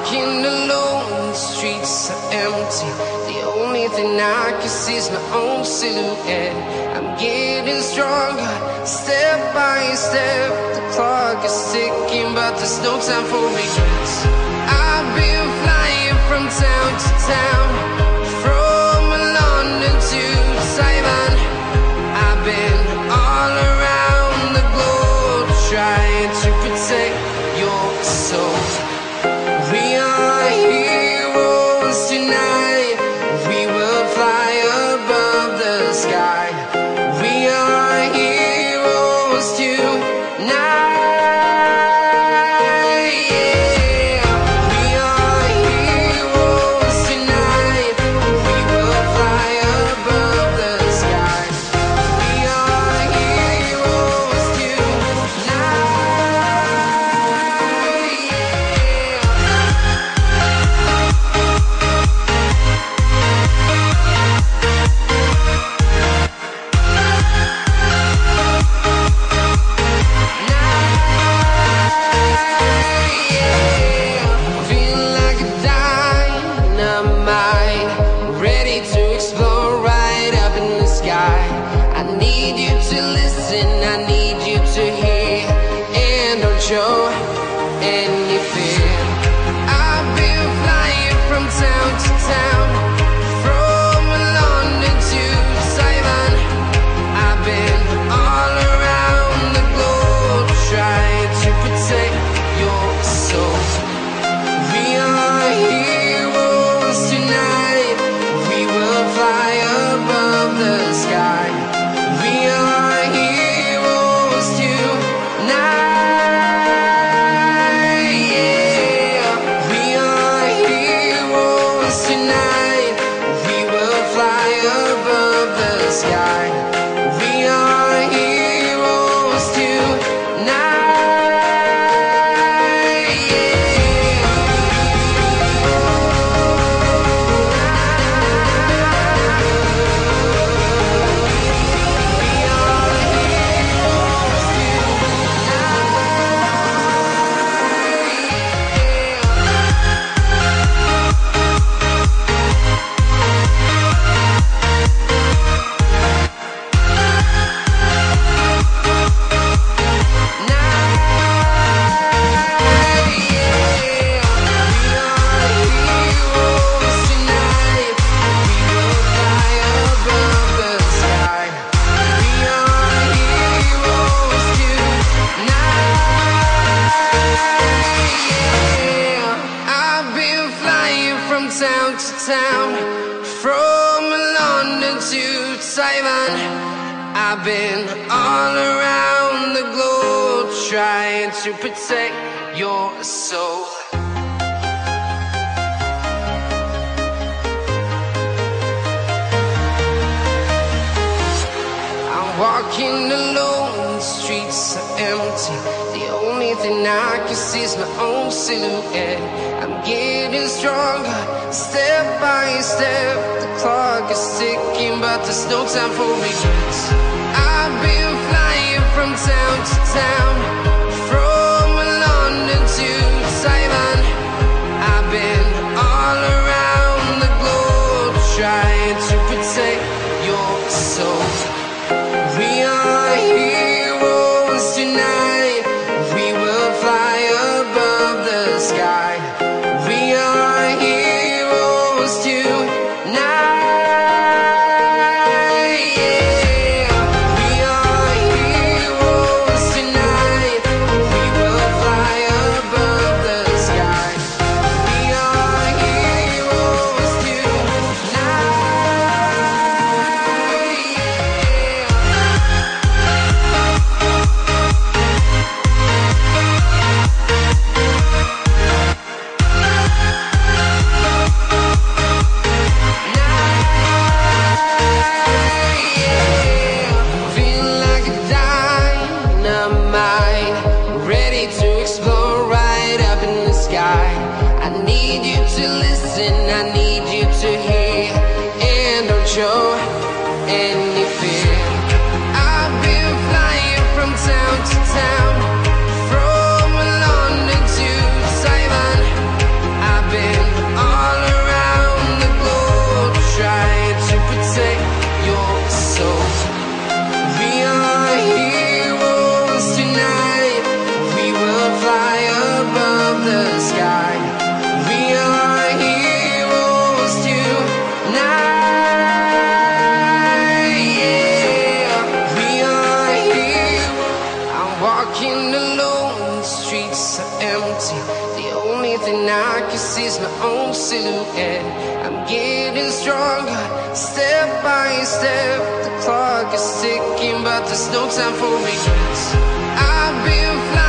walking alone, the streets are empty. The only thing I can see is my own silhouette. I'm getting stronger, step by step. The clock is ticking, but there's no time for regrets. I've been flying from town to town, from London to Taiwan. I've been all around the globe, trying to protect your soul. We are heroes tonight. We will fly above the sky. We are heroes tonight. Show any fear. I've been flying from town to town, from London to Taiwan. I've been all around the globe, trying to protect your soul. We are heroes tonight. We will fly above the sky. We are heroes tonight. Town to town, from London to Taiwan. I've been all around the globe, trying to protect your soul. I'm walking alone, the streets are empty. The only thing I can see is my own silhouette. I'm getting stronger, step by step. The clock is ticking, but there's no time for regrets. I've been flying from town to town, from London to Taiwan. I've been all around the globe, trying to protect your soul. We are heroes tonight. We will fly above the sky. We are heroes tonight. We are heroes tonight. empty. The only thing I can see is my own silhouette. I'm getting stronger, step by step. The clock is ticking, but there's no time for regrets. I've been flying